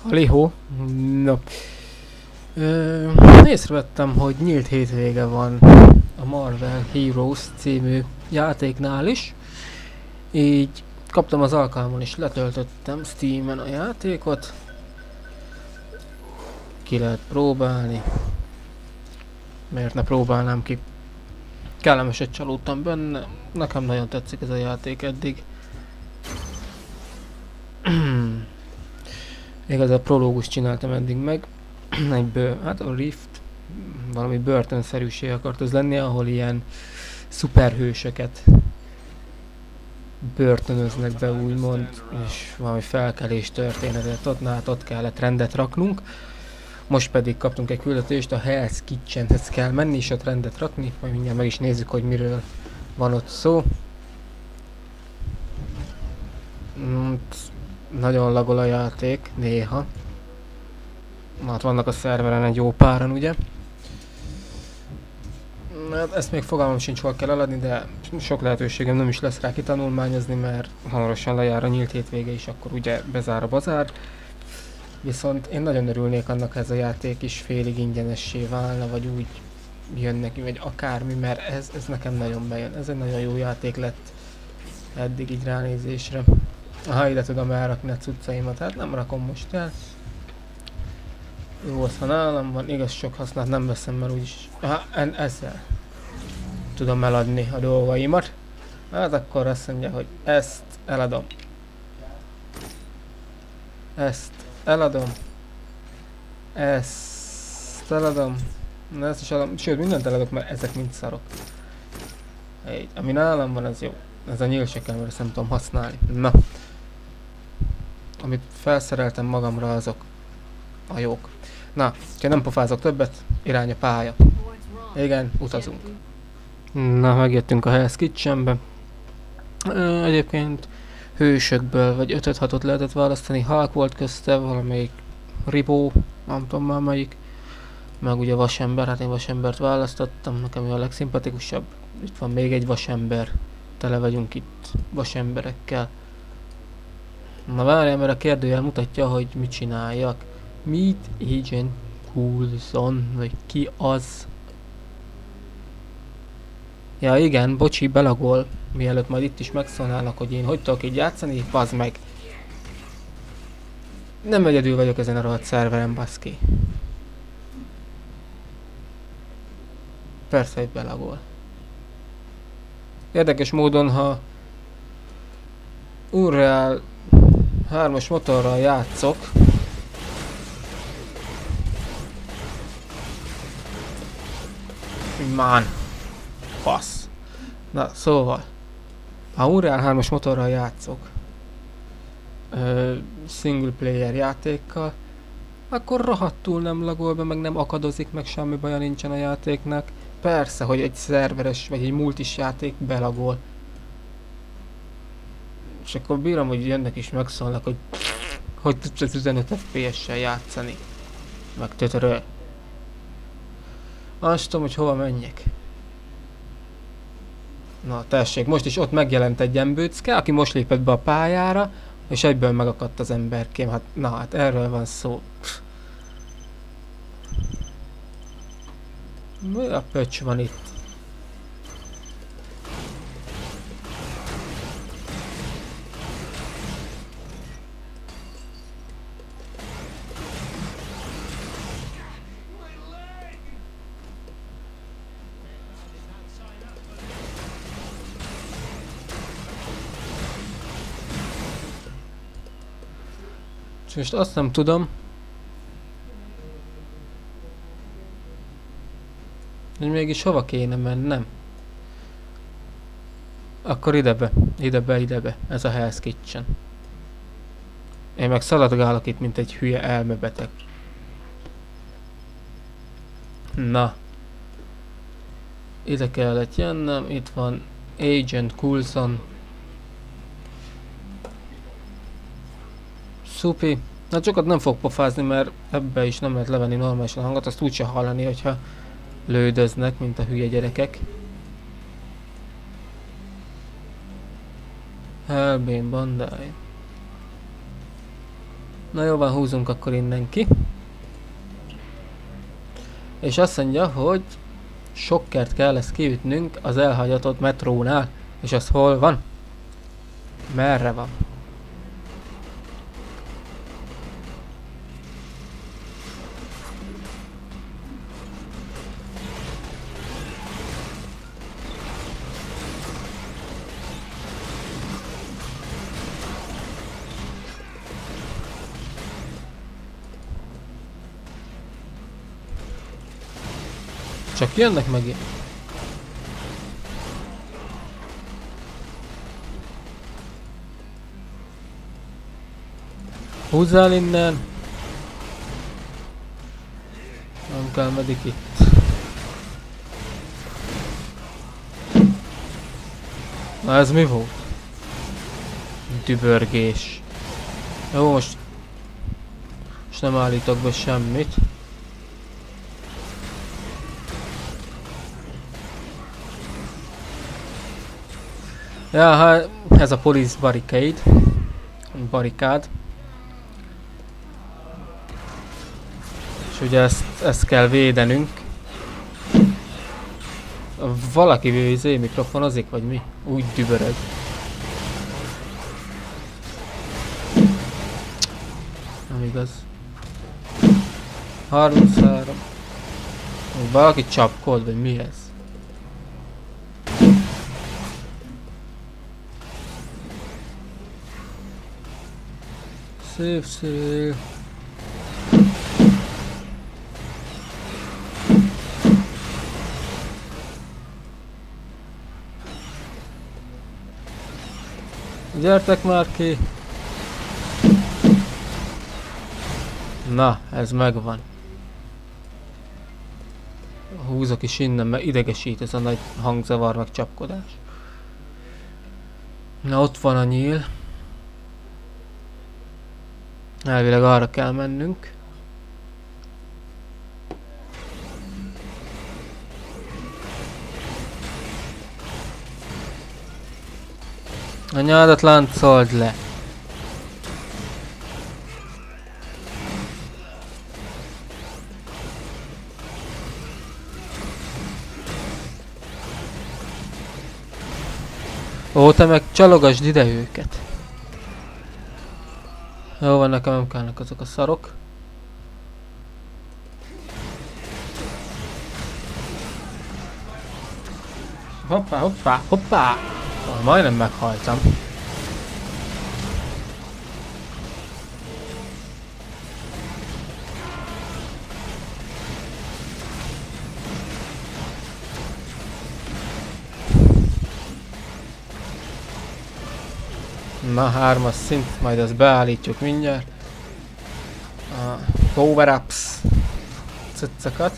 Halihó. No. Észrevettem, hogy nyílt hétvége van a Marvel Heroes című játéknál is. Így kaptam az alkalmon és letöltöttem Steamen a játékot. Ki lehet próbálni. Miért ne próbálnám ki? Kellemeset csalódtam benne. Nekem nagyon tetszik ez a játék eddig. Igaz, a prológus csináltam eddig meg. Hát a Rift valami börtönszerűség akart az lenni, ahol ilyen szuperhősöket börtönöznek be, úgymond, és valami felkelés történetet ott kellett rendet raknunk. Most pedig kaptunk egy küldetést, a Hell's Kitchenhez kell menni és ott rendet rakni, majd mindjárt meg is nézzük, hogy miről van ott szó. Nagyon lagol a játék, néha. Hát vannak a szerveren egy jó páran, ugye? Hát ezt még fogalmam sincs, hol kell eladni, de sok lehetőségem nem is lesz rá kitanulmányozni, mert hamarosan lejár a nyílt hétvége is, akkor ugye bezár a bazár. Viszont én nagyon örülnék annak, ha ez a játék is félig ingyenessé válna, vagy úgy jön neki, vagy akármi, mert ez nekem nagyon bejön. Ez egy nagyon jó játék lett eddig így ránézésre. Ha ide tudom elrakni a cuccaimat, hát nem rakom most el. Jó, az ha nálam van, igaz sok hasznát nem veszem, mert úgyis... ezzel tudom eladni a dolgaimat. Hát akkor azt mondja, hogy ezt eladom. Ezt eladom. Ezt eladom. Na ezt is eladom. Sőt, mindent eladok, mert ezek mind szarok. Így, ami nálam van, az jó. Ez a nyíl se kell, mert ezt nem tudom használni. Na. Amit felszereltem magamra, azok a jók. Na, ha nem pofázok többet, irány a pálya. Igen, utazunk. Na, megjöttünk a Hell's Kitchenbe. Egyébként hősökből vagy 5-6-ot lehetett választani. Hulk volt közte, valamelyik Ribó, nem tudom már melyik. Meg ugye vasember, hát én vasembert választottam, nekem ő a legszimpatikusabb. Itt van még egy vasember. Tele vagyunk itt vasemberekkel. Na várjál, mert a kérdőjel mutatja, hogy mit csináljak. Meet Agent Coulson, vagy ki az? Ja igen, bocsi, belagol. Mielőtt majd itt is megszólalnak, hogy én hogy tudok így játszani, bazd meg. Nem egyedül vagyok ezen a rohadt szerveren, baszki. Persze, hogy belagol. Érdekes módon, ha Unreal 3-as motorral játszok, man, fasz. Na, szóval, ha Unreal 3-as motorral játszok, single player játékkal, akkor rohadtul nem lagol be, meg nem akadozik, meg semmi baja nincsen a játéknak. Persze, hogy egy szerveres, vagy egy multis játék belagol. És akkor bírom, hogy jönnek és megszólnak, hogy tudsz az 15 FPS-sel játszani. Meg tötörő. Azt tudom, hogy hova menjek. Na tessék, most is ott megjelent egy embőcke, aki most lépett be a pályára, és egyből megakadt az emberkém. Hát, na hát erről van szó. Mi a pöcs van itt? És most azt nem tudom, hogy mégis hova kéne mennem. Akkor idebe, ez a Hell's Kitchen. Én meg szaladgálok itt, mint egy hülye elmebeteg. Na. Ide kellett jönnöm, itt van Agent Coulson. Szupi. Na sokat nem fog pofázni, mert ebbe is nem lehet levenni normálisan a hangot, azt úgyse hallani, hogyha lődöznek, mint a hülye gyerekek. Hellbane Bandai. Na jó van, húzunk akkor innen ki. És azt mondja, hogy sokkert kell ezt kiütnünk az elhagyatott metrónál. És az hol van? Merre van? Csak jönnek megint. Húzzál innen! Nem kell medik itt. Na ez mi volt? Dübörgés. Jó, most nem állítok be semmit. Ja, hát ez a police barricade. Barikád. És ugye ezt kell védenünk. Valaki mikrofonozik, vagy mi? Úgy dübörög. Nem igaz. 33. Valaki csapkod, vagy mi ez? Szép. Gyertek már ki! Na, ez megvan. Húzok is innen, mert idegesít ez a nagy hangzavar meg csapkodás. Na, ott van a nyíl. Elvileg arra kell mennünk. A nyádat láncold le. Ó, te meg csalogasd ide őket. Jó van, nekem nem kellnek azok a szarok. Hoppá! Majdnem meghaltam. Na, 3-as szint, majd ezt beállítjuk mindjárt. A power-ups cuccokat.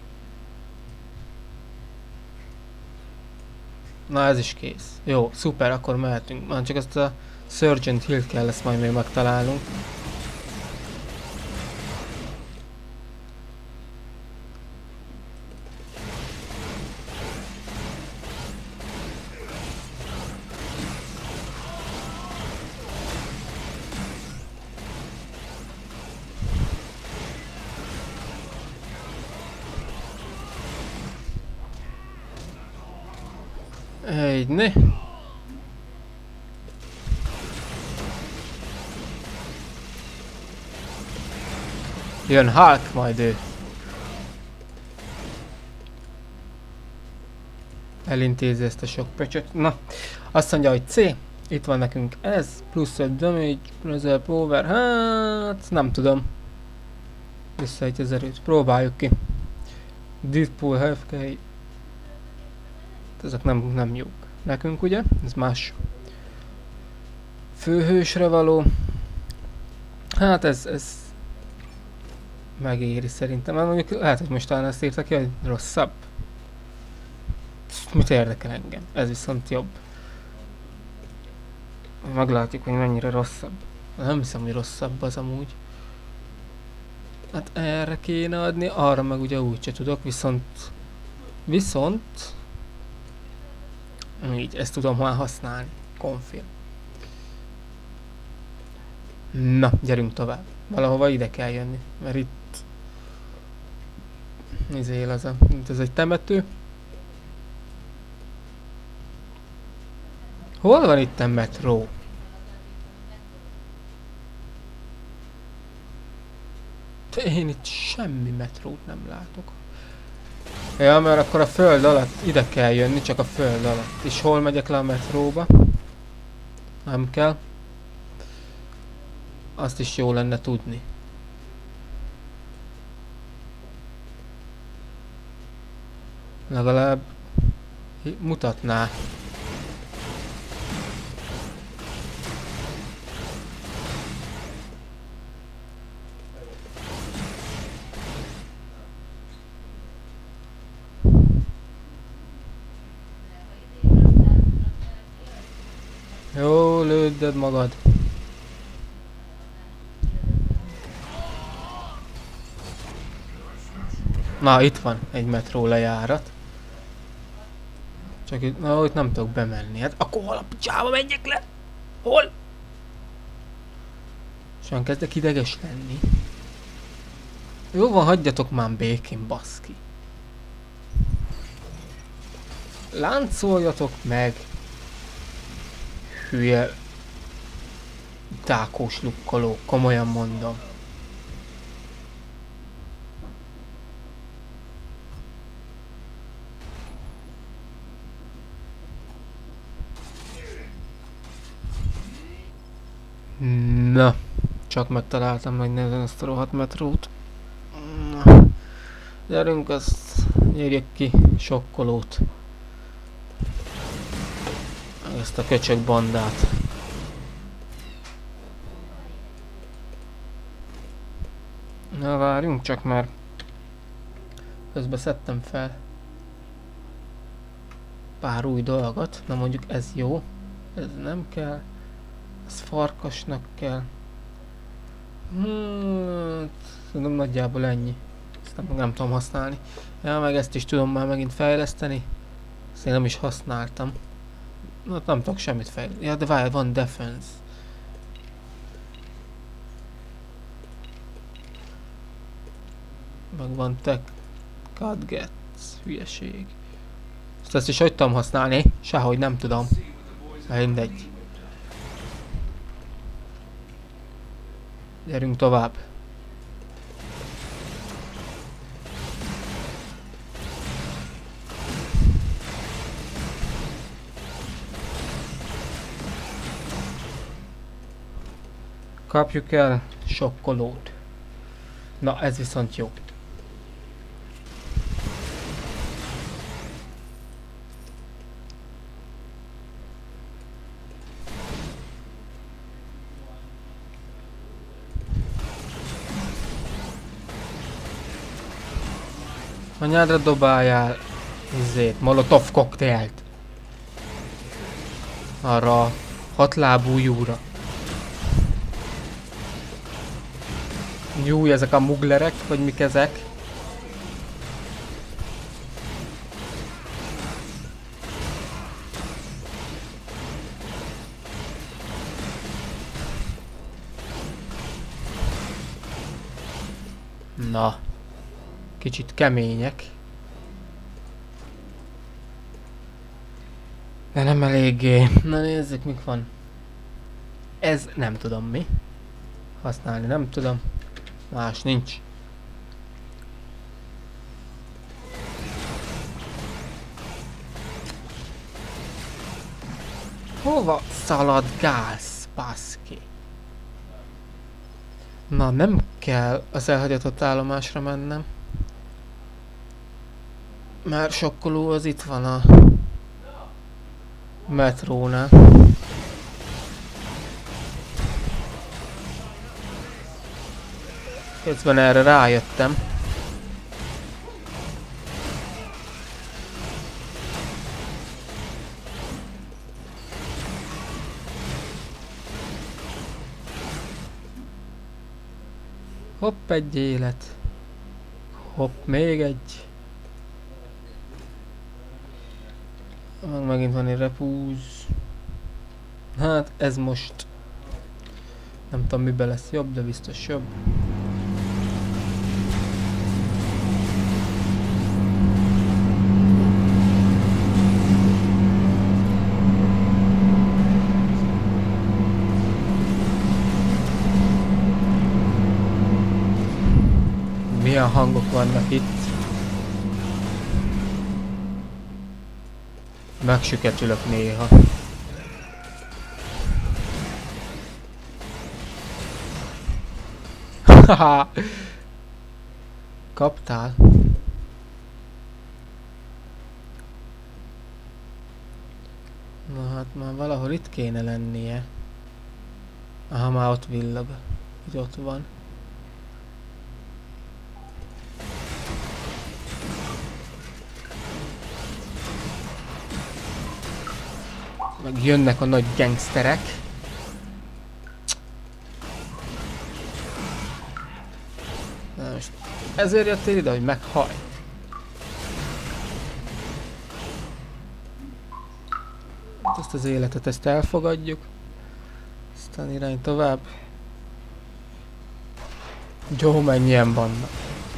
Na, ez is kész. Jó, szuper, akkor mehetünk. Már csak ezt a Sergeant Hill kell, ezt majd még megtalálnunk. Egyne. Jön Hulk, majd ő. Elintézi ezt a sok pöcsöt. Na, azt mondja, hogy C. Itt van nekünk ez. Plusz 5 damage, reserve power. Hát, nem tudom. Visszaüt az erőt. Próbáljuk ki. Deadpool, HFK. Ezek nem jók. Nekünk ugye? Ez más. Főhősre való. Hát ez megéri szerintem. Mert mondjuk lehet, hogy most talán ezt írtak ki, hogy rosszabb. Mit érdekel engem? Ez viszont jobb. Meglátjuk, hogy mennyire rosszabb. Nem hiszem, hogy rosszabb az amúgy. Hát erre kéne adni, arra meg ugye úgyse tudok, viszont így, ezt tudom már használni. Confirm. Na, gyerünk tovább. Valahova ide kell jönni, mert itt... Nézzél az a... Ez egy temető. Hol van itt a metró? Én itt semmi metrót nem látok. Ja, mert akkor a föld alatt ide kell jönni, csak a föld alatt. És hol megyek le a metróba? Nem kell. Azt is jó lenne tudni. Legalább mutatná. Jó, lődded magad. Na, itt van egy metró lejárat. Csak itt, na, itt nem tudok bemenni. Hát akkor hol a picsába menjek le? Hol? És olyan kezdek ideges lenni. Jó van, hagyjatok már békén, baszki. Láncoljatok meg. Hülye tákós lukkoló, komolyan mondom. Na, csak megtaláltam megnézni ezt a rohadt metrót. Na, gyerünk, azt nyírjuk ki sokkolót. Ezt a köcsög bandát. Na várjunk csak, mert közben szedtem fel pár új dolgot. Na mondjuk ez jó, ez nem kell, ez farkasnak kell. Szerintem nagyjából ennyi. Ezt nem tudom használni. Ja, meg ezt is tudom már megint fejleszteni. Ezt én nem is használtam. Na, nem tudok semmit fejleszteni. Ja, de várj, van defense. Meg van tech. Gadgets. Hülyeség. Ezt is hogy tudom használni? Sehogy nem tudom. Mindegy. Gyerünk tovább. Kapjuk el sokkolót. Na, ez viszont jó. Anyádra dobáljál izét, molotov koktélt. Arra hatlábú lyúra. Jó, ezek a muglerek, vagy mik ezek? Na. Kicsit kemények. De nem eléggé. Na nézzük, mik van. Ez nem tudom mi. Használni nem tudom. Más nincs. Hova szaladgálsz, baszki? Na, nem kell az elhagyatott állomásra mennem. Már sokkoló az itt van a metrónál. Közben erre rájöttem. Hopp, egy élet. Hopp, még egy. Megint van egy repúz. Hát ez most Nem tudom miben lesz jobb, de biztos jobb. Milyen hangok vannak itt? Megsüketülök néha. Haha! Kaptál? Na hát már valahol itt kéne lennie. Aha, már ott villog. Így ott van. Meg jönnek a nagy gangsterek. Na most ezért jöttél ide, hogy meghaj. Ezt az életet, ezt elfogadjuk. Aztán irány tovább. Jó, mennyien vannak.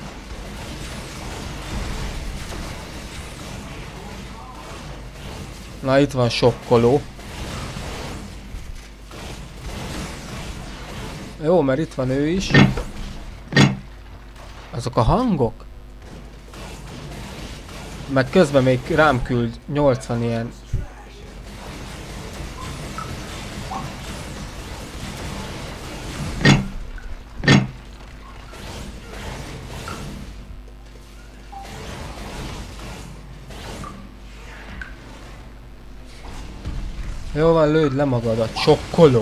Na itt van sokkoló. Jó, mert itt van ő is. Azok a hangok? Meg közben még rám küld 80 ilyen. Jó van, lőd le magadat, sokkoló!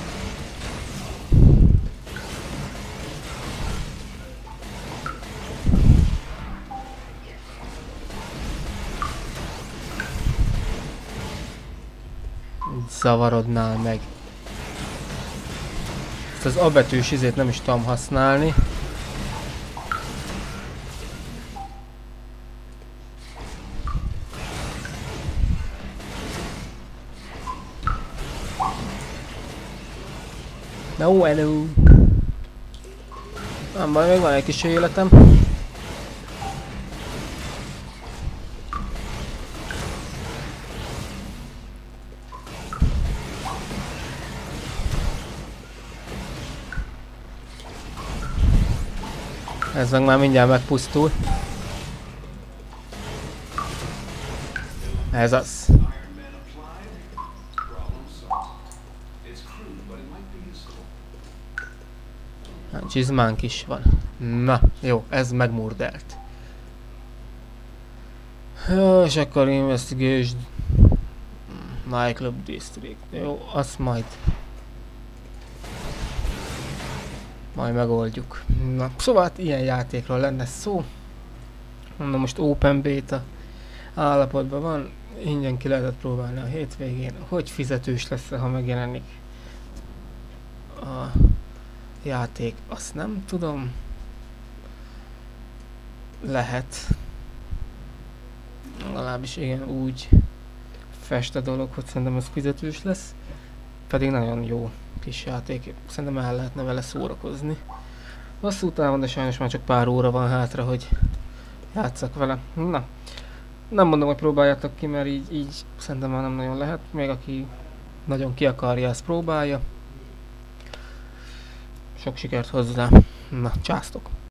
Zavarodnál meg. Ezt az A betűs izét nem is tudom használni. No, hello. Nem baj, még van egy kis életem. Ez meg már mindjárt megpusztul. Ez az. Csizmánk is van. Na, jó, ez megmurdelt. Jó, és akkor investigation. Nightclub District. Jó, azt majd megoldjuk. Na, szóval hát ilyen játékról lenne szó. Mondom, most open beta állapotban van. Ingyen ki lehetett próbálni a hétvégén. Hogy fizetős lesz, ha megjelenik a játék, azt nem tudom. Lehet. Legalábbis igen, úgy fest a dolog, hogy szerintem ez fizetős lesz. Pedig nagyon jó kis játék. Szerintem el lehetne vele szórakozni. Hosszú távon, de sajnos már csak pár óra van hátra, hogy játsszak vele. Na, nem mondom, hogy próbáljátok ki, mert így szerintem már nem nagyon lehet. Még aki nagyon ki akarja, ezt próbálja. Sok sikert hozzá. Na, császtok!